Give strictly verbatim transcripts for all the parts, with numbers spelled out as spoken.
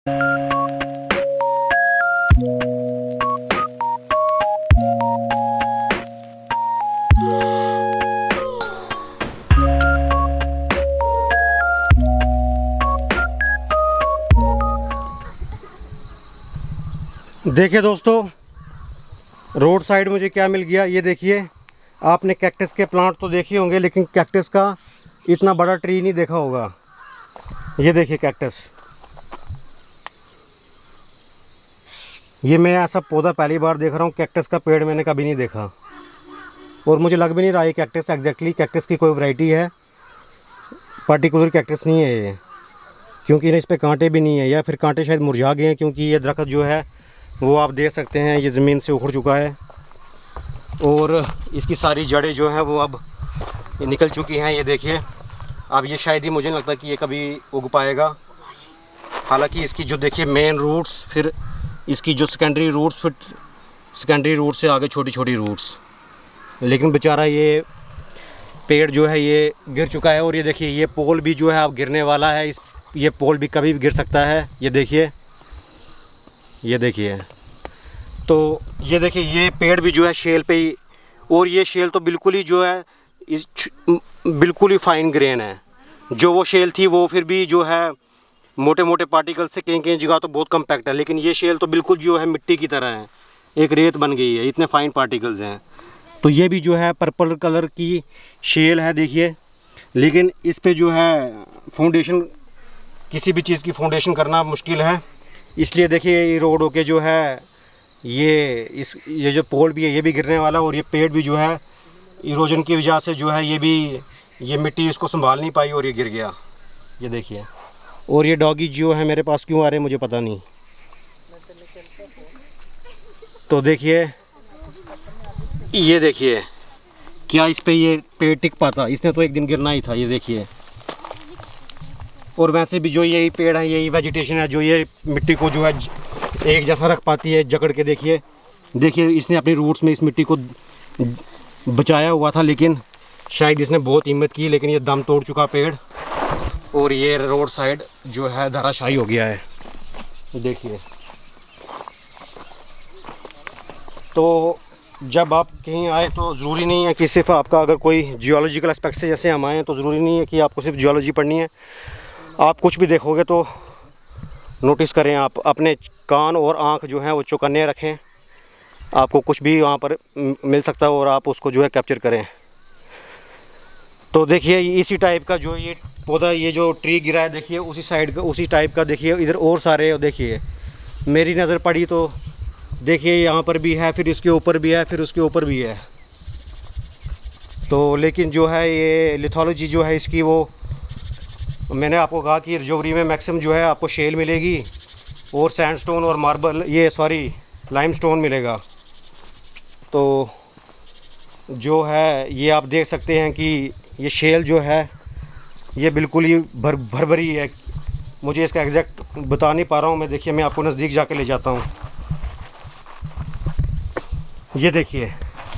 देखिए दोस्तों, road side मुझे क्या मिल गया। ये देखिए, आपने कैक्टस के प्लांट तो देखे होंगे, लेकिन कैक्टस का इतना बड़ा ट्री नहीं देखा होगा। ये देखिए कैक्टस, ये मैं ऐसा पौधा पहली बार देख रहा हूँ। कैक्टस का पेड़ मैंने कभी नहीं देखा, और मुझे लग भी नहीं रहा ये कैक्टस एग्जैक्टली कैक्टस की कोई वैरायटी है। पर्टिकुलर कैक्टस नहीं है ये, क्योंकि इस पर कांटे भी नहीं है, या फिर कांटे शायद मुरझा गए हैं, क्योंकि ये दरख्त जो है वो आप देख सकते हैं ये ज़मीन से उखड़ चुका है, और इसकी सारी जड़ें जो हैं वो अब निकल चुकी हैं। ये देखिए, अब ये शायद ही मुझे नहीं लगता कि ये कभी उग पाएगा। हालांकि इसकी जो देखिए मेन रूट्स, फिर इसकी जो सेकेंडरी रूट्स, फिर सेकेंडरी रूट से आगे छोटी छोटी रूट्स, लेकिन बेचारा ये पेड़ जो है ये गिर चुका है। और ये देखिए, ये पोल भी जो है अब गिरने वाला है। इस ये पोल भी कभी भी गिर सकता है। ये देखिए, ये देखिए, तो ये देखिए, ये पेड़ भी जो है शेल पे ही, और ये शेल तो बिल्कुल ही जो है इस बिल्कुल ही फाइन ग्रेन है। जो वो शेल थी वो फिर भी जो है मोटे मोटे पार्टिकल से कहीं कहीं जगह तो बहुत कम्पैक्ट है, लेकिन ये शेल तो बिल्कुल जो है मिट्टी की तरह है, एक रेत बन गई है, इतने फाइन पार्टिकल्स हैं। तो ये भी जो है पर्पल कलर की शेल है देखिए, लेकिन इस पे जो है फाउंडेशन, किसी भी चीज़ की फाउंडेशन करना मुश्किल है। इसलिए देखिए, ये रोड होके जो है ये इस ये जो पोल भी है ये भी गिरने वाला, और ये पेड़ भी जो है इरोजन की वजह से जो है ये भी, ये मिट्टी इसको संभाल नहीं पाई और ये गिर गया। ये देखिए, और ये डॉगी जो है मेरे पास क्यों आ रहे हैं मुझे पता नहीं। तो देखिए, ये देखिए, क्या इस पे ये पेड़ टिक पाता? इसने तो एक दिन गिरना ही था। ये देखिए, और वैसे भी जो यही पेड़ है, यही वेजिटेशन है जो ये मिट्टी को जो है एक जैसा रख पाती है जकड़ के। देखिए देखिए, इसने अपनी रूट्स में इस मिट्टी को बचाया हुआ था, लेकिन शायद इसने बहुत हिम्मत की, लेकिन ये दम तोड़ चुका पेड़, और ये रोड साइड जो है धराशायी हो गया है। देखिए, तो जब आप कहीं आए तो ज़रूरी नहीं है कि सिर्फ आपका, अगर कोई जियोलॉजिकल एस्पेक्ट से जैसे हम आए हैं, तो ज़रूरी नहीं है कि आपको सिर्फ जियोलॉजी पढ़नी है। आप कुछ भी देखोगे तो नोटिस करें, आप अपने कान और आँख जो है वो चौकन्ने रखें, आपको कुछ भी वहाँ पर मिल सकता है और आप उसको जो है कैप्चर करें। तो देखिए, इसी टाइप का जो ये पौधा, ये जो ट्री गिरा है देखिए, उसी साइड का, उसी टाइप का देखिए इधर और सारे। देखिए, मेरी नज़र पड़ी तो देखिए यहाँ पर भी है, फिर इसके ऊपर भी है, फिर उसके ऊपर भी है। तो लेकिन जो है ये लिथोलॉजी जो है इसकी, वो मैंने आपको कहा कि रजौरी में मैक्सिमम जो है आपको शेल मिलेगी, और सैंडस्टोन और मार्बल, ये सॉरी लाइमस्टोन मिलेगा। तो जो है ये आप देख सकते हैं कि ये शेल जो है ये बिल्कुल ही भर भर भरी है। मुझे इसका एग्जैक्ट बता नहीं पा रहा हूँ मैं। देखिए, मैं आपको नज़दीक जाके ले जाता हूँ। ये देखिए,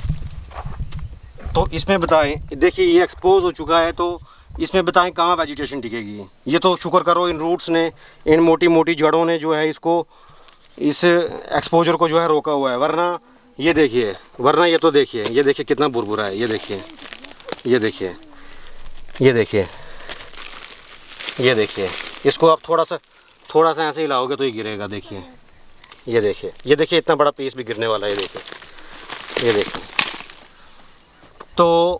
तो इसमें बताएं, देखिए ये एक्सपोज हो चुका है, तो इसमें बताएं कहाँ वेजिटेशन टिकेगी। ये तो शुक्र करो इन रूट्स ने, इन मोटी मोटी जड़ों ने जो है इसको, इस एक्सपोजर को जो है रोका हुआ है, वरना ये देखिए, वरना ये तो देखिए, ये देखिए कितना बुरबुरा है। ये देखिए, ये देखिए, ये देखिए, ये देखिए, इसको आप थोड़ा सा थोड़ा सा ऐसे हिलाओगे तो ये गिरेगा। देखिए, ये देखिए, ये देखिए, इतना बड़ा पीस भी गिरने वाला है। ये देखिए, ये देखिए, तो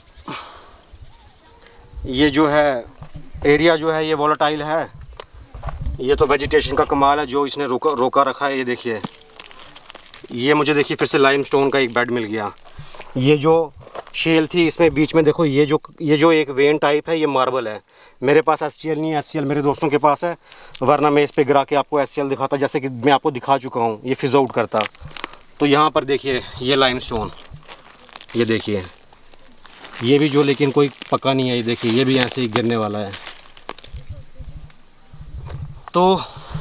ये जो है एरिया जो है ये वोलेटाइल है। ये तो वेजिटेशन का कमाल है जो इसने रोका रोका रखा है। ये देखिए, ये मुझे देखिए फिर से लाइमस्टोन का एक बेड मिल गया। ये जो शेल थी इसमें बीच में देखो, ये जो ये जो एक वेन टाइप है, ये मार्बल है। मेरे पास एस सी एल नहीं है, एस सी एल मेरे दोस्तों के पास है, वरना मैं इस पे गिरा के आपको एस सी एल दिखाता, जैसे कि मैं आपको दिखा चुका हूँ, ये फिज आउट करता। तो यहाँ पर देखिए ये लाइमस्टोन, ये देखिए, ये भी जो लेकिन कोई पक्का नहीं है। ये देखिए, ये भी ऐसे ही गिरने वाला है। तो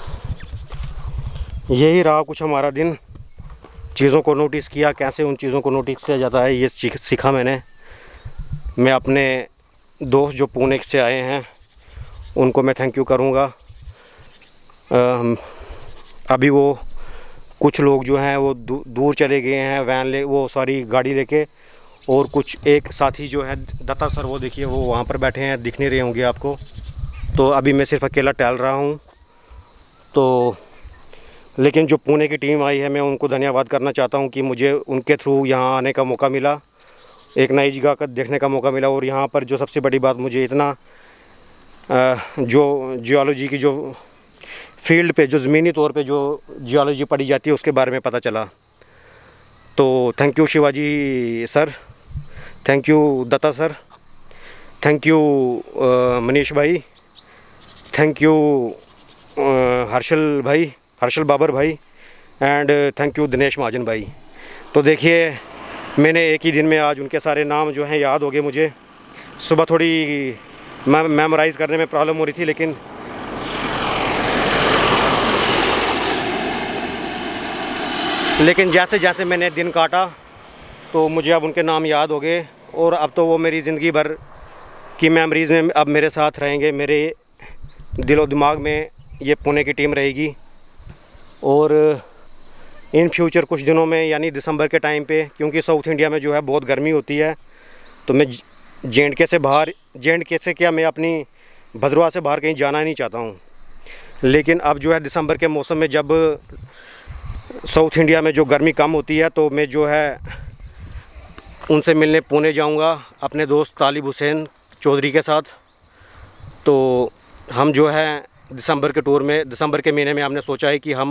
यही रहा कुछ हमारा दिन, चीज़ों को नोटिस किया, कैसे उन चीज़ों को नोटिस किया जाता है ये सीखा मैंने। मैं अपने दोस्त जो पुणे से आए हैं उनको मैं थैंक यू करूँगा। अभी वो कुछ लोग जो हैं वो दू, दूर चले गए हैं वैन ले वो सॉरी गाड़ी लेके, और कुछ एक साथी जो है दत्ता सर वो देखिए वो वहाँ पर बैठे हैं, दिख नहीं रहे होंगे आपको। तो अभी मैं सिर्फ अकेला टहल रहा हूँ। तो लेकिन जो पुणे की टीम आई है मैं उनको धन्यवाद करना चाहता हूँ कि मुझे उनके थ्रू यहाँ आने का मौका मिला, एक नई जगह का देखने का मौका मिला। और यहाँ पर जो सबसे बड़ी बात मुझे इतना जो जियोलॉजी की जो फील्ड पे जो ज़मीनी तौर पे जो जियोलॉजी पढ़ी जाती है उसके बारे में पता चला। तो thank you Shivaji sir, thank you Datta sir, thank you Manish भाई, थैंक यू हर्षल भाई, हर्षल बाबर भाई, and thank you Dinesh Mahajan भाई। तो देखिए मैंने एक ही दिन में आज उनके सारे नाम जो हैं याद हो गए मुझे। सुबह थोड़ी मेमोराइज़ करने में प्रॉब्लम हो रही थी, लेकिन लेकिन जैसे जैसे मैंने दिन काटा तो मुझे अब उनके नाम याद हो गए, और अब तो वो मेरी ज़िंदगी भर की मेमोरीज़ में अब मेरे साथ रहेंगे, मेरे दिलो दिमाग में ये पुणे की टीम रहेगी। और इन फ्यूचर कुछ दिनों में यानी दिसंबर के टाइम पे, क्योंकि साउथ इंडिया में जो है बहुत गर्मी होती है, तो मैं जे एंड के से बाहर जे एंड के से क्या मैं अपनी भद्रवाह से बाहर कहीं जाना नहीं चाहता हूँ। लेकिन अब जो है दिसंबर के मौसम में जब साउथ इंडिया में जो गर्मी कम होती है तो मैं जो है उनसे मिलने पुणे जाऊंगा अपने दोस्त तालिब हुसैन चौधरी के साथ। तो हम जो है दिसंबर के टूर में दिसंबर के महीने में हमने सोचा है कि हम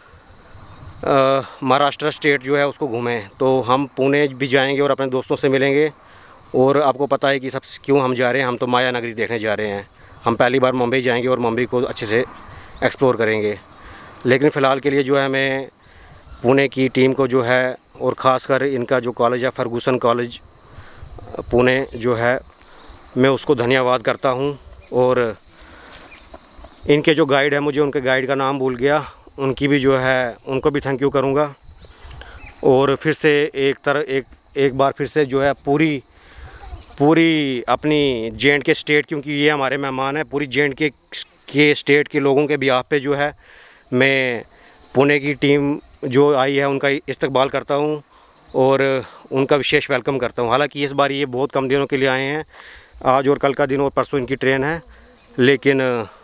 महाराष्ट्र स्टेट जो है उसको घूमें। तो हम पुणे भी जाएंगे और अपने दोस्तों से मिलेंगे। और आपको पता है कि सब क्यों हम जा रहे हैं, हम तो माया नगरी देखने जा रहे हैं। हम पहली बार मुंबई जाएंगे और मुंबई को अच्छे से एक्सप्लोर करेंगे। लेकिन फ़िलहाल के लिए जो है मैं पुणे की टीम को जो है, और ख़ासकर इनका जो कॉलेज है फर्गूसन कॉलेज पुणे जो है, मैं उसको धन्यवाद करता हूँ। और इनके जो गाइड है, मुझे उनके गाइड का नाम भूल गया, उनकी भी जो है उनको भी थैंक यू करूँगा। और फिर से एक तरह एक एक बार फिर से जो है पूरी पूरी अपनी जे एंड के स्टेट, क्योंकि ये हमारे मेहमान हैं, पूरी जे एंड के के स्टेट के लोगों के बिहाफ पे जो है मैं पुणे की टीम जो आई है उनका इस्तकबाल करता हूँ और उनका विशेष वेलकम करता हूँ। हालांकि इस बार ये बहुत कम दिनों के लिए आए हैं, आज और कल का दिन और परसों इनकी ट्रेन है, लेकिन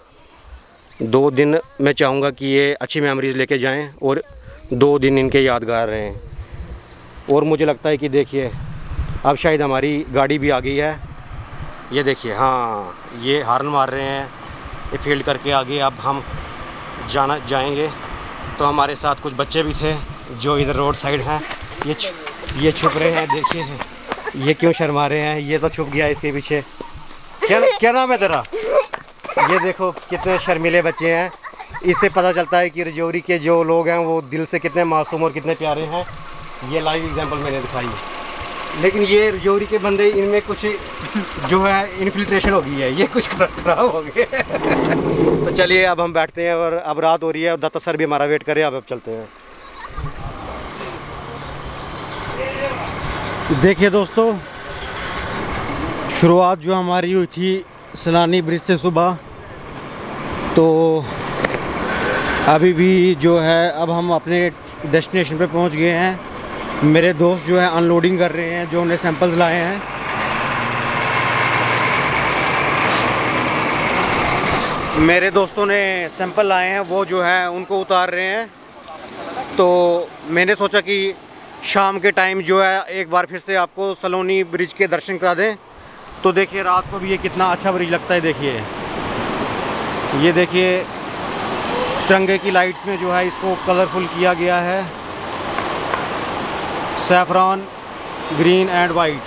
दो दिन मैं चाहूँगा कि ये अच्छी मेमोरीज़ लेके जाएं और दो दिन इनके यादगार रहें। और मुझे लगता है कि देखिए अब शायद हमारी गाड़ी भी आ गई है, ये देखिए, हाँ ये हॉर्न मार रहे हैं, ये फील्ड करके आगे अब हम जाना जाएंगे। तो हमारे साथ कुछ बच्चे भी थे जो इधर रोड साइड हैं, ये ये छुप रहे हैं, देखिए ये क्यों शर्मा रहे हैं, ये तो छुप गया इसके पीछे। क्या क्या नाम है तेरा? ये देखो कितने शर्मीले बच्चे हैं, इससे पता चलता है कि रजौरी के जो लोग हैं वो दिल से कितने मासूम और कितने प्यारे हैं। ये लाइव एग्जांपल मैंने दिखाई, लेकिन ये रजौरी के बंदे, इनमें कुछ जो है इन्फिल्ट्रेशन हो गई है, ये कुछ खराब हो गए। तो चलिए अब हम बैठते हैं, और अब रात हो रही है और दत्ता सर भी हमारा वेट कर रहे हैं, अब अब चलते हैं। देखिए दोस्तों, शुरुआत जो हमारी हुई थी सैलानी ब्रिज से सुबह, तो अभी भी जो है अब हम अपने डेस्टिनेशन पे पहुंच गए हैं। मेरे दोस्त जो है अनलोडिंग कर रहे हैं, जो उन्हें सैंपल्स लाए हैं। मेरे दोस्तों ने सैंपल लाए हैं, वो जो है उनको उतार रहे हैं। तो मैंने सोचा कि शाम के टाइम जो है एक बार फिर से आपको सलोनी ब्रिज के दर्शन करा दें। तो देखिए रात को भी ये कितना अच्छा ब्रिज लगता है। देखिए ये देखिए तिरंगे की लाइट्स में जो है इसको कलरफुल किया गया है, सैफरॉन ग्रीन एंड वाइट।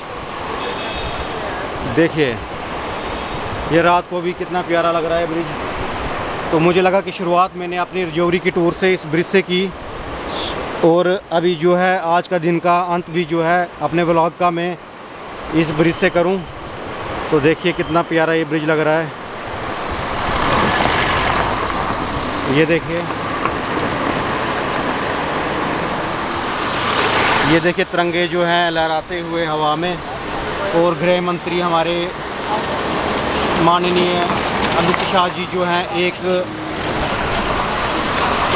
देखिए ये रात को भी कितना प्यारा लग रहा है ब्रिज। तो मुझे लगा कि शुरुआत मैंने अपनी रजौरी की टूर से इस ब्रिज से की, और अभी जो है आज का दिन का अंत भी जो है अपने व्लॉग का मैं इस ब्रिज से करूं। तो देखिए कितना प्यारा ये ब्रिज लग रहा है। ये देखिए, ये देखिए तिरंगे जो हैं लहराते हुए हवा में, और गृह मंत्री हमारे माननीय अमित शाह जी जो हैं एक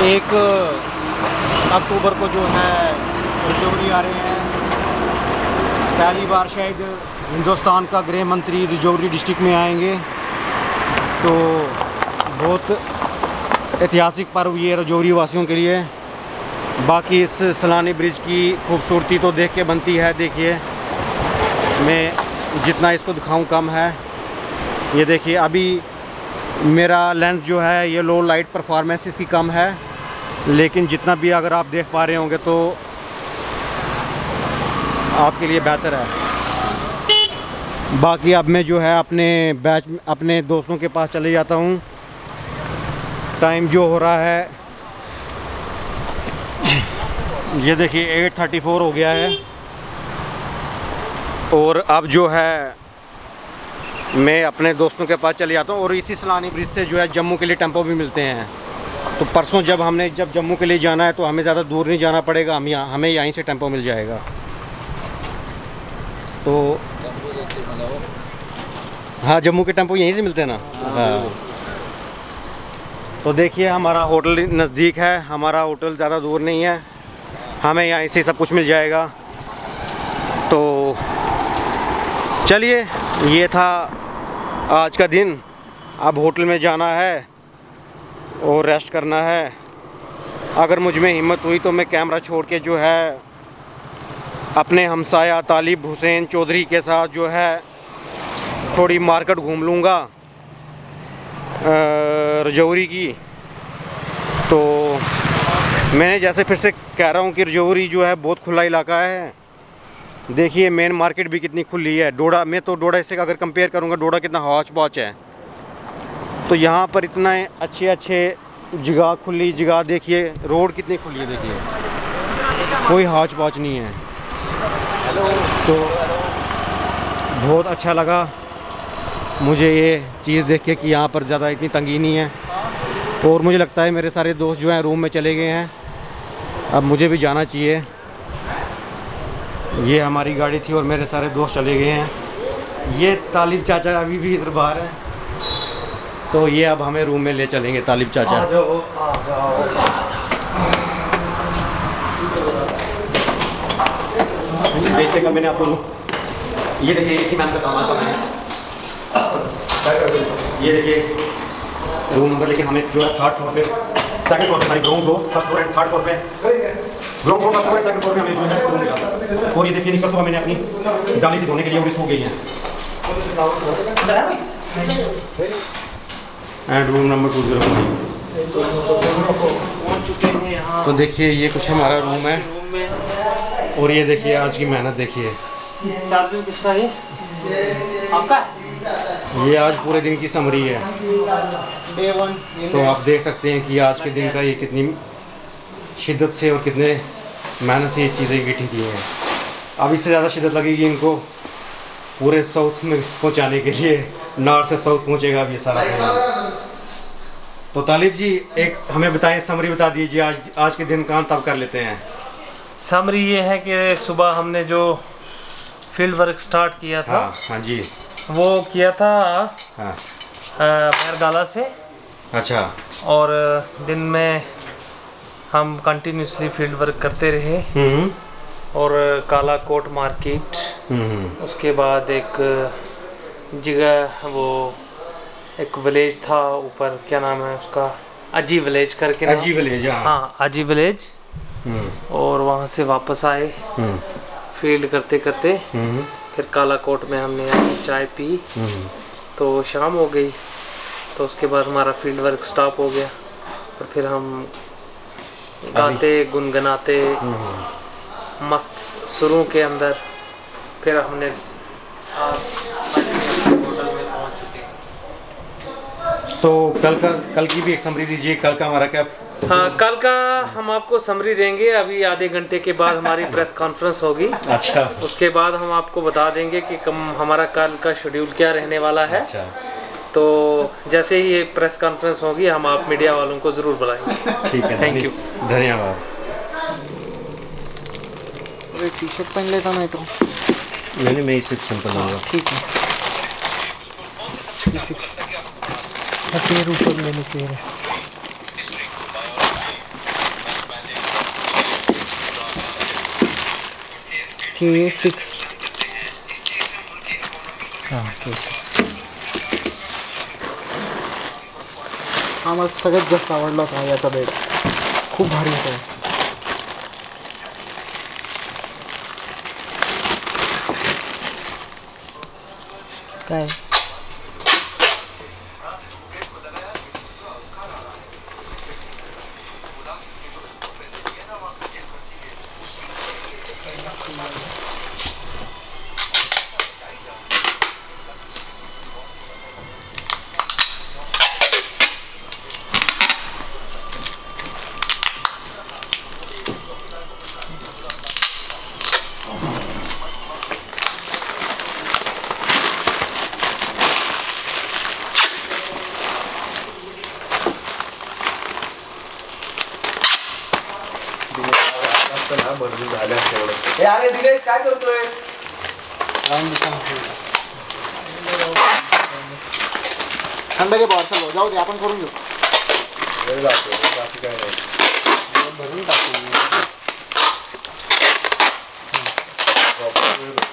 एक अक्टूबर को जो है रजौरी आ रहे हैं। पहली बार शायद हिंदुस्तान का गृह मंत्री रजौरी डिस्ट्रिक्ट में आएंगे, तो बहुत ऐतिहासिक पर्व ये रजौरी वासियों के लिए। बाकी इस सलानी ब्रिज की खूबसूरती तो देख के बनती है। देखिए, मैं जितना इसको दिखाऊं कम है। ये देखिए, अभी मेरा लेंस जो है ये लो लाइट परफॉर्मेंस इसकी कम है, लेकिन जितना भी अगर आप देख पा रहे होंगे तो आपके लिए बेहतर है। बाकी अब मैं जो है अपने बैच अपने दोस्तों के पास चले जाता हूँ। टाइम जो हो रहा है ये देखिए आठ चौंतीस हो गया है, और अब जो है मैं अपने दोस्तों के पास चले जाता हूँ। और इसी सलानी ब्रिज से जो है जम्मू के लिए टेम्पो भी मिलते हैं। तो परसों जब हमने जब जम्मू के लिए जाना है तो हमें ज़्यादा दूर नहीं जाना पड़ेगा, हम यहाँ हमें यहीं से टेम्पो मिल जाएगा। तो हाँ, जम्मू के टेम्पो यहीं से मिलते हैं ना। हाँ, तो देखिए हमारा होटल नज़दीक है, हमारा होटल ज़्यादा दूर नहीं है, हमें यहाँ से सब कुछ मिल जाएगा। तो चलिए, ये था आज का दिन। अब होटल में जाना है और रेस्ट करना है। अगर मुझ में हिम्मत हुई तो मैं कैमरा छोड़ के जो है अपने हमसाया तालिब हुसैन चौधरी के साथ जो है थोड़ी मार्केट घूम लूँगा रजौरी की। तो मैंने जैसे फिर से कह रहा हूँ कि रजौरी जो है बहुत खुला इलाका है। देखिए मेन मार्केट भी कितनी खुली है। डोडा में तो डोडा से अगर कंपेयर करूँगा, डोडा कितना हौच पौच है, तो यहाँ पर इतना अच्छे अच्छे जगह खुली जगह। देखिए रोड कितनी खुली है, देखिए कोई हौच पौच नहीं है। तो बहुत अच्छा लगा मुझे ये चीज़ देख के कि यहाँ पर ज़्यादा इतनी तंगी नहीं है। और मुझे लगता है मेरे सारे दोस्त जो हैं रूम में चले गए हैं, अब मुझे भी जाना चाहिए। ये हमारी गाड़ी थी और मेरे सारे दोस्त चले गए हैं। ये तालिब चाचा अभी भी इधर बाहर हैं, तो ये अब हमें रूम में ले चलेंगे तालिब चाचा। आ जाओ, आ जाओ। जैसे का मैंने आपको ये देखिए एक ही मैम का काम आता है। ये देखिए रूम नंबर, लेकिन हमें जो है थर्ड फ्लोर पे सेकंड फ्लोर पे sorry ground floor first floor and third floor पे ground floor first floor and second floor पे हमें जो है रूम मिला। और ये देखिए निकल सुबह मैंने अपनी डाली थी धोने के लिए, वो भी सो गई हैं। And room number two zero one. तो देखिए ये कुछ हमारा रूम है, और ये देखिए आज की मेहनत देखिए। चार्जर किसका है? आपका? ये आज पूरे दिन की समरी है। तो आप देख सकते हैं कि आज के दिन का ये कितनी शिद्दत से और कितने मेहनत से ये चीज़ें इकट्ठी की हैं। अब इससे ज़्यादा शिद्दत लगेगी इनको पूरे साउथ में पहुंचाने के लिए। नॉर्थ से साउथ पहुंचेगा अब ये सारा सामान। तो तालिब जी एक हमें बताएं, समरी बता दीजिए आज आज के दिन काम तब कर लेते हैं। समरी ये है कि सुबह हमने जो फील्ड वर्क स्टार्ट किया था, हाँ, हाँ जी, वो किया था हाँ बैरगाला से। अच्छा। और दिन में हम कंटिन्यूसली फील्ड वर्क करते रहे। हम्म। और काला कोट मार्केट, हम्म। उसके बाद एक जगह वो एक विलेज था ऊपर, क्या नाम है उसका, अजी विलेज करके। अजी विलेज, हाँ अजी विलेज। और वहाँ से वापस आए फील्ड करते करते। फिर काला कोट में हमने चाय पी, तो शाम हो गई। तो उसके बाद हमारा फील्ड वर्क स्टॉप हो गया, और फिर हम गाते गुनगुनाते मस्त सुरों के अंदर फिर हमने होटल में पहुंच चुके। तो कल का कल की भी एक समरी दीजिए, कल का हमारा क्या? हाँ, कल का हम आपको समरी देंगे। अभी आधे घंटे के बाद हमारी प्रेस कॉन्फ्रेंस होगी। अच्छा। उसके बाद हम आपको बता देंगे कि कम हमारा कल का शेड्यूल क्या रहने वाला है। अच्छा। तो जैसे ही ये प्रेस कॉन्फ्रेंस होगी हम आप मीडिया वालों को ज़रूर बुलाएंगे। ठीक है, थैंक यू, धन्यवाद। टी शर्ट पहन लेता मैं तो। मैंने मैं इसे सिंपल लूँगा। ठीक है। ऊपर ले लेते हैं। के सिक्स हां के हा मला सगळ्यात जास्त आवडला होता याचा बेड. खूप भारी होता. काय ए अरे दिनेश काय करतोय? थंड घे बॉल. चलो जाऊ दे आपण करून घेऊ. भरून टाकू.